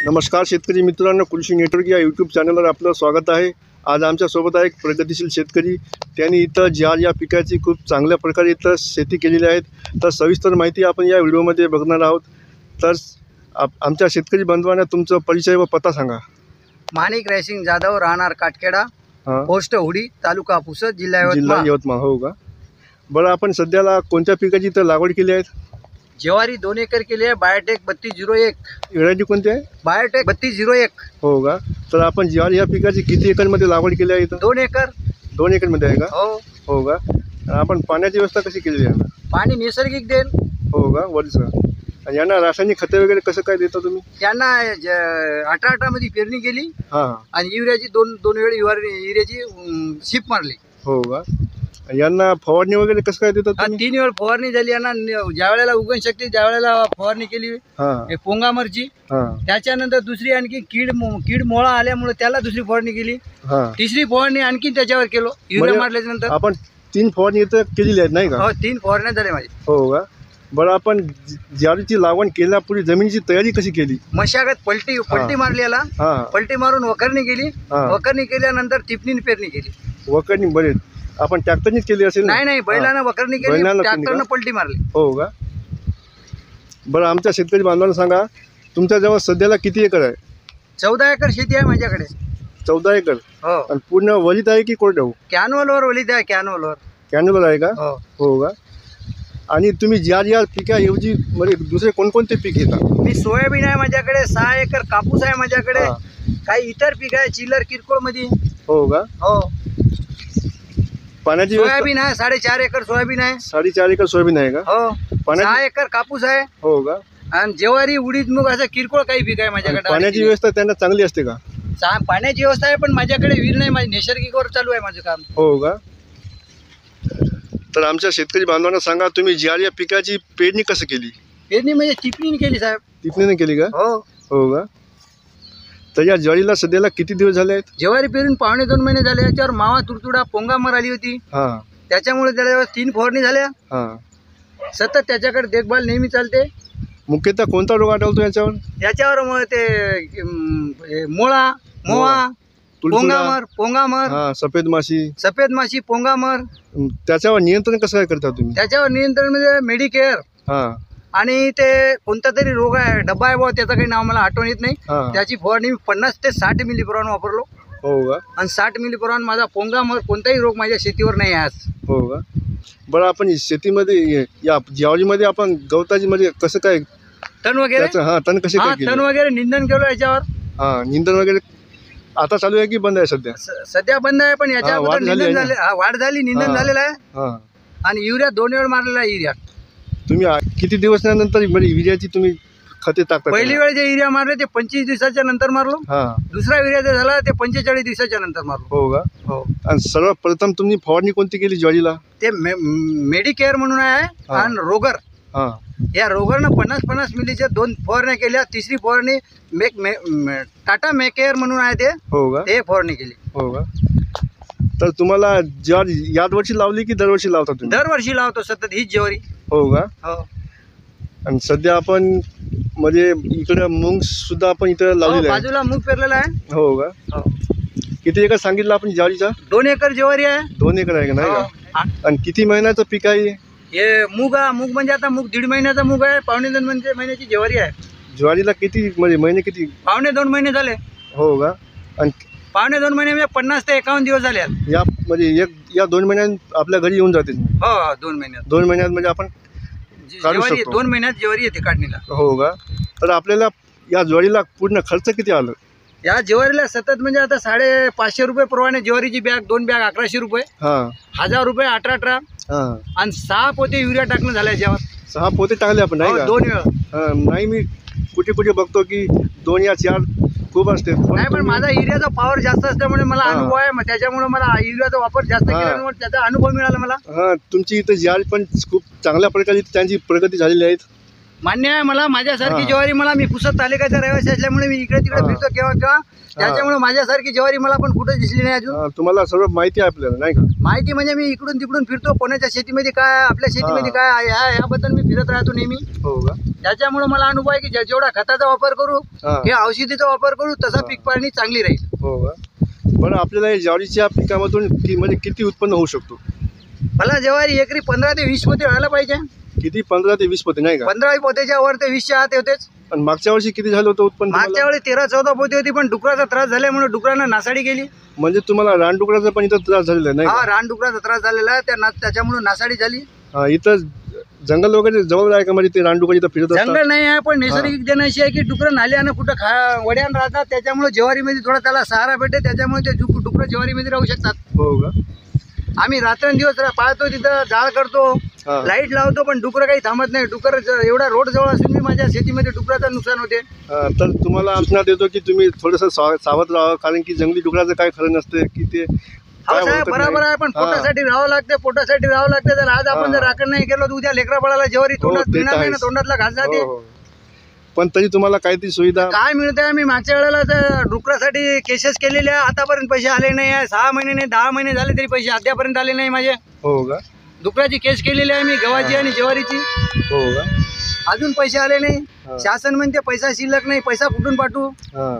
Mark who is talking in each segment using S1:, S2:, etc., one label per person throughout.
S1: नमस्कार शेतकरी मित्रांनो, कृषी नेटवर्क या यूट्यूब चॅनलवर आपलं स्वागत आहे। आज आमच्यासोबत आहे एक प्रगतिशील शेतकरी। त्यांनी इथं ज्वार या पिकाची खूप चांगल्या प्रकारे इथं शेती केलेली आहे। तर सविस्तर माहिती आपण या व्हिडिओमध्ये बघणार आहोत। तर आमच्या शेतकरी बांधवांना तुमचा परिचय व पत्ता सांगा।
S2: माणिक रायसिंग जाधव, राहणार काटखेडा, पोस्ट हुडी, तालुका पुसद, जिल्हा
S1: यवतमाळ। हो का? बरं, आपण सध्याला कोणत्या पिकाची इथं लागवड केली आहे?
S2: ज्वारी 2 एकर केली आहे। बायोटेक 3201।
S1: व्हरायटी कोणती आहे?
S2: बायोटेक 3201।
S1: हो का? तर आपण ज्वारी या पिकाची किती एकरमध्ये लागवड केली आहे? इथं
S2: 2 एकर।
S1: 2 एकरमध्ये आहे का?
S2: हो
S1: का? आपण पाण्याची व्यवस्था कशी केली आहे?
S2: पाणी नैसर्गिक देईल।
S1: हो का? वरचं। आणि यांना रासायनिक खते वगैरे कसं काय देता तुम्ही?
S2: यांना 18 मध्ये पेरणी केली आणि युरियाची दोन वेळ युरियाची शिप मारली।
S1: हो का? यांना फवारणी वगैरे कसं काय देतात तुम्ही?
S2: 3 वेळ फवारणी झाली। यांना ज्या वेळेला उगवण शक्ती, ज्या वेळेला फवारणी केली पोंगामरची, त्याच्यानंतर दुसरी आणखी कीड मोळा आल्यामुळे त्याला दुसरी फवारणी केली। तिसरी फवारणी आणखी त्याच्यावर केलो युरिया मारल्याच्या नंतर।
S1: आपण 3 फवारणी इथं केलेली आहेत नाही का?
S2: हो, 3 फवारण्या झाल्या माझी।
S1: हो का? बरं, आपण ज्वारीची लागवड केल्यापूर्वी जमिनीची तयारी कशी केली?
S2: मशागत पलटी मारली याला। पलटी मारून वखरणी केली। वखरणी केल्यानंतर टिपणीने पेरणी केली।
S1: वखरणी बरेच आपण ट्रॅक्टरनीच केली असेल?
S2: नाही, बैलानं वखरणी केली, ट्रॅक्टरनं पलटी मारली।
S1: हो का? बरं, आमच्या शेतकरी बांधवांना सांगा, तुमच्याजवळ सध्याला किती एकर आहे?
S2: 14 एकर शेती आहे माझ्याकडे।
S1: 14 एकर? हो। आणि पूर्ण वलीत आहे की कोरडवाहू?
S2: कॅनोलवर वलीत आहे।
S1: कॅनोलवर आहे का? हो का? आणि तुम्ही ज्या पिकाऐवजी म्हणजे दुसरे कोणकोणते पीक घेता?
S2: मी सोयाबीन आहे माझ्याकडे, 6 एकर कापूस आहे माझ्याकडे, काही इतर पीक आहे चिल्लर किरकोळ मध्ये। हो का? हो।
S1: पाण्याची
S2: सोयाबीन आहे, 4.5 एकर सोयाबीन आहे।
S1: 4.5 एकर सोयाबीन आहे का?
S2: हो। 6 एकर कापूस आहे।
S1: हो का?
S2: आणि ज्वारी, उडीद, मूग असं किरकोळ काही पीक आहे माझ्याकडे।
S1: पाण्याची व्यवस्था त्यांना चांगली असते का?
S2: पाण्याची व्यवस्था आहे, पण माझ्याकडे विहीर नाही, माझी नैसर्गिकवर चालू आहे माझं काम।
S1: हो का? तर आमच्या शेतकरी बांधवांना सांगा, तुम्ही ज्वारी या पिकाची पेरणी कसं केली?
S2: पेरणी म्हणजे टिपणीने केली साहेब।
S1: टिपणीने केली का? हो का? तर या ज्वारीला सध्याला किती दिवस झाले आहेत?
S2: ज्वारी पेरून 2.5 महिने झाले। याच्यावर मावा, तुडतुडा, पोंगामर आली होती, त्याच्यामुळे त्याला 3 फवारणी झाल्या। सतत त्याच्याकडे देखभाल नेहमी चालते।
S1: मुख्यतः कोणता रोग आढळतो याच्यावर?
S2: याच्यावर ते मोळा, मोहा, पोंगामर,
S1: सफेद माशी,
S2: पोंगामर।
S1: त्याच्यावर नियंत्रण कसं काय करता तुम्ही?
S2: त्याच्यावर नियंत्रण म्हणजे मेडिकेअर आणि ते कोणता तरी रोग आहे, डब्बा आहे बुवा, त्याचं काही नाव मला आठवण येत नाही। त्याची फवारणी 50 ते 60 मिली प्रमाण वापरलो।
S1: हो का? आणि
S2: 60 मिली प्रमाण माझा पोंगामर कोणताही रोग माझ्या शेतीवर नाही आज।
S1: हो का? बरं, आपण शेतीमध्ये या ज्वारीमध्ये आपण गवताची म्हणजे कसं काय
S2: तण वगैरे?
S1: तण कसे काय?
S2: तण वगैरे निंदन केलं याच्यावर।
S1: निंदन वगैरे आता चालू आहे की बंद आहे?
S2: सध्या बंद आहे, पण याच्या अगोदर निंदन झाले। वाढ झाली, निंदन झालेलं आहे। आणि युरिया 2 वेळ मारलेला आहे। युरिया
S1: तुम्ही किती दिवसानंतर म्हणजे युरियाची तुम्ही खते टाकता?
S2: पहिली वेळ जे युरिया मारले ते 25 दिवसाच्या नंतर मारलो। दुसरा युरिया जे झाला ते 45 दिवसाच्या नंतर मारलो।
S1: हो का? हो। आणि सर्वप्रथम तुम्ही फवारणी कोणती केली ज्वारीला?
S2: ते मेडिकेअर म्हणून आहे आणि रोगर। या रोगरनं 50 मिलीच्या 2 फवारण्या केल्या। तिसरी फवारणी टाटा मेकेअर म्हणून आहे ते। हो का? ते फवारणी केली। हो का?
S1: तर तुम्हाला ज्वारी याच वर्षी लावली की दरवर्षी लावता तुम्ही?
S2: दरवर्षी लावतो सतत हीच ज्वारी।
S1: हो का?
S2: हो।
S1: आणि सध्या आपण म्हणजे इकडे मूग सुद्धा आपण इथं लावलेलं आहे।
S2: बाजूला मूग पेरलेला आहे।
S1: हो का? किती एकर सांगितलं आपण ज्वारीचा?
S2: 2 एकर ज्वारी आहे।
S1: 2 एकर आहे का? नाही का? आणि किती महिन्याचं पीक आहे
S2: हे? मूग म्हणजे आता मूग 1.5 महिन्याचा मूग आहे। 2.5 महिन्याची ज्वारी आहे।
S1: ज्वारीला किती म्हणजे महिने किती?
S2: 2.5 महिने झाले।
S1: हो का? आणि
S2: 2.5 महिने म्हणजे 50 ते 51 दिवस झाले
S1: या म्हणजे या 2 महिन्यात आपल्या घरी येऊन जाते?
S2: हो, 2 महिन्यात।
S1: 2 महिन्यात म्हणजे आपण काढू शकतो?
S2: 2 महिन्यात ज्वारी येते काढणीला।
S1: हो का? तर आपल्याला या ज्वारीला पूर्ण खर्च किती आलं?
S2: या ज्वारीला सतत म्हणजे आता 550 रुपये प्रमाणे ज्वारीची बॅग, 2 बॅग 1100 रुपये, 1000 रुपये 18 आणि 6 पोते युरिया टाकणं झालं याच्यावर।
S1: 6 पोते टाकले आपण नाही का?
S2: 2 वेळा।
S1: नाही, मी कुठे बघतो की 2 या 4 खूप असते।
S2: नाही, पण माझा युरियाचा पॉवर जास्त असल्यामुळे मला अनुभव आहे, मग त्याच्यामुळे मला युरियाचा वापर जास्त केल्यामुळे त्याचा अनुभव मिळाला मला।
S1: तुमची इथं ज्वारी पण खूप चांगल्या प्रकारे त्यांची प्रगती झालेली आहे।
S2: मान्य आहे मला. माझ्यासारखी ज्वारी मला, मी पुसद तालुक्याचा रहिवासी असल्यामुळे मी इकडे तिकडे फिरतो केव्हा केव्हा, त्याच्यामुळे माझ्यासारखी ज्वारी मला पण कुठं दिसली नाही अजून.
S1: तुम्हाला सर्व माहिती आहे आपल्याला, नाही का?
S2: माहिती म्हणजे मी इकडून तिकडून फिरतो, कोणाच्या शेतीमध्ये काय आहे, आपल्या शेतीमध्ये काय आहे याबद्दल मी फिरत राहतो नेहमी.
S1: हो का?
S2: त्याच्यामुळे मला अनुभव आहे की जेवढा खताचा वापर करू, हे औषधीचा वापर करू, तसा पीक पाणी चांगली राहील.
S1: हो का? बरं, आपल्याला ज्वारीच्या पिकामधून म्हणजे किती उत्पन्न होऊ शकतो?
S2: मला ज्वारी एकरी 15 ते 20 पोते व्हायला पाहिजे.
S1: किती? 15 ते 20 पोते, नाही का?
S2: 15 पोत्याच्या वर ते 20च्या आत होतेच.
S1: आणि मागच्या वर्षी किती झालं होतं उत्पन्न?
S2: मागच्या वेळी 13-14 पोते होती, पण डुकराचा त्रास झाल्यामुळे डुकरांना नासाडी गेली.
S1: म्हणजे तुम्हाला रानडुकराचा पण इथं त्रास झालेला नाही?
S2: हा, रानडुकराचा त्रास झालेला आहे, त्याच्यामुळे नासाडी झाली.
S1: इथं जंगल वगैरे जवळ आहे का? म्हणजे ते रानडुकर इथं फिरत असतात?
S2: जंगल नाही आहे, पण नैसर्गिक जन अशी आहे की डुकरं नाल्यानं कुठं वड्यान राहतात, त्याच्यामुळे ज्वारीमध्ये थोडा त्याला सहारा भेटते, त्याच्यामुळे ते डुकरं ज्वारीमध्ये राहू शकतात.
S1: हो का?
S2: आम्ही रात्रंदिवस पाहतो, तिथं जाळ करतो, लाईट लावतो, पण डुकरं काही थांबत नाही. डुकर एवढा रोड जवळ असून मी माझ्या शेतीमध्ये डुकराचं नुकसान होते.
S1: तर तुम्हाला सूचना देतो की तुम्ही थोडंसं सावध राहा, कारण की जंगली डुकराचं काय खरं नसते की ते
S2: बरोबर आहे, पण पोटासाठी राहावं लागते, पोटासाठी राहावं लागते. जर आज आपण जर राखण नाही केलं तर उद्या लेकरा बाळाला ज्वारी तोंडात मिळणार नाही ना, तोंडातला घास जाते.
S1: पण तरी तुम्हाला काहीतरी सुविधा
S2: काय मिळते? आम्ही मागच्या वेळेला तर डुकरासाठी केसेस केलेले आहे, आतापर्यंत पैसे आले नाही आहे. 6 महिने नाही 10 महिने झाले तरी पैसे अद्यापर्यंत आले नाही माझे.
S1: हो का?
S2: डुकराची केस केलेली आहे मी, गव्हाची आणि ज्वारीची.
S1: हो का?
S2: अजून पैसे आले नाही. शासन म्हणते पैसा शिल्लक नाही, पैसा कुठून पाठवू?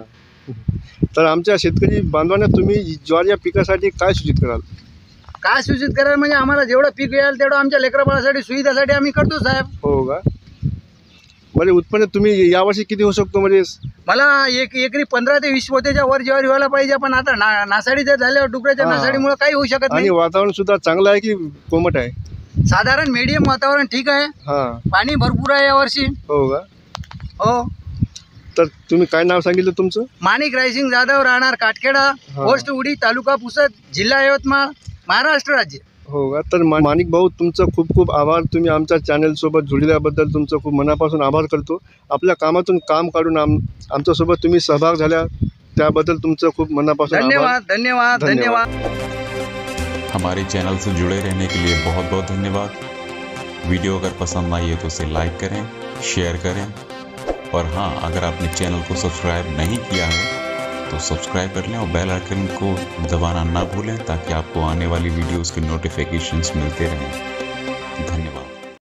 S1: तर आमच्या शेतकरी बांधवांना तुम्ही ज्वारी या पिकासाठी काय सूचित कराल?
S2: काय सूचित कराल म्हणजे आम्हाला जेवढं पीक येईल तेवढं आमच्या लेकराबाळासाठी सुविधासाठी आम्ही करतो साहेब.
S1: हो का? म्हणजे उत्पन्न तुम्ही यावर्षी किती होऊ शकतो? म्हणजे
S2: मला एकरी 15 ते 20 पोत्याच्या वर ज्वारी व्हायला पाहिजे, पण आता नासाडी जर झाल्यावर डुकराच्या नासाडीमुळे काही होऊ शकत नाही.
S1: आणि वातावरण सुद्धा चांगलं आहे की कोमट आहे?
S2: साधारण मीडियम वातावरण ठीक आहे. पाणी भरपूर आहे यावर्षी.
S1: हो का?
S2: हो.
S1: तर तुम्ही काय नाव सांगितलं तुमचं?
S2: माणिक रायसिंग जाधव, राहणार काटखेडा, पोस्ट उडी, तालुका पुसद, जिल्हा यवतमाळ, महाराष्ट्र राज्य. हो
S1: का? तर माणिक भाऊ, तुमचं खूप खूप आभार. तुम्ही आमच्या चॅनलसोबत जुळल्याबद्दल तुमचं खूप मनापासून आभार करतो. आपल्या कामातून काम काढून आमच्यासोबत तुम्ही सहभाग झाल्या त्याबद्दल तुमचं खूप मनापासून
S2: धन्यवाद. धन्यवाद. धन्यवाद.
S3: हमारे चैनल से जुड़े रहने के लिए बहुत बहुत धन्यवाद। वीडियो अगर पसंद आई है तो उसे लाइक करें, शेयर करें, और हाँ, अगर आपने चैनल को सब्सक्राइब नहीं किया है तो सब्सक्राइब कर लें और बेल आइकन को दबाना ना भूलें, ताकि आपको आने वाली वीडियोस के नोटिफिकेशंस मिलते रहें। धन्यवाद।